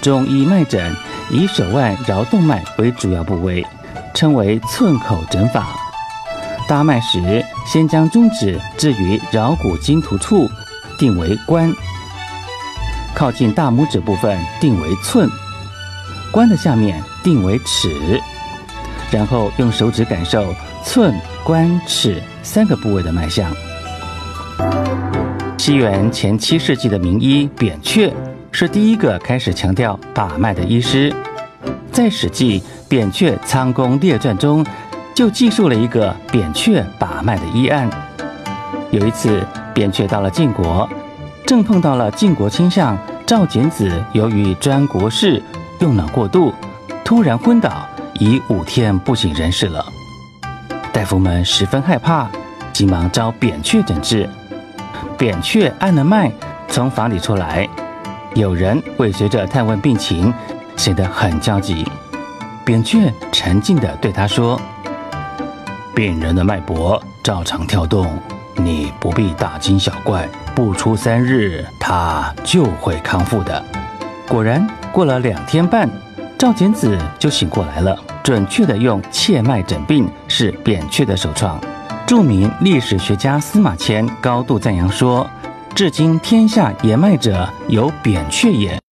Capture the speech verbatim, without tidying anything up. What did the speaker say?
中医脉诊以手腕桡动脉为主要部位，称为寸口诊法。搭脉时，先将中指置于桡骨经突处，定为关；靠近大拇指部分定为寸，关的下面定为尺。然后用手指感受寸、关、尺三个部位的脉象。西元前七世纪的名医扁鹊是第一个开始强调把脉的医师。在《史记·扁鹊仓公列传》中，就记述了一个扁鹊把脉的医案。有一次，扁鹊到了晋国，正碰到了晋国卿相赵简子，由于专国事用脑过度，突然昏倒，已五天不省人事了。大夫们十分害怕，急忙召扁鹊诊治。扁鹊按了脉，从房里出来，有人尾随着探问病情，显得很焦急。扁鹊沉静地对他说：“病人的脉搏照常跳动，你不必大惊小怪，不出三日，他就会康复的。”果然，过了两天半，赵简子就醒过来了。准确地用切脉诊病是扁鹊的首创。著名历史学家司马迁高度赞扬说：“至今天下言脉者，有扁鹊也。”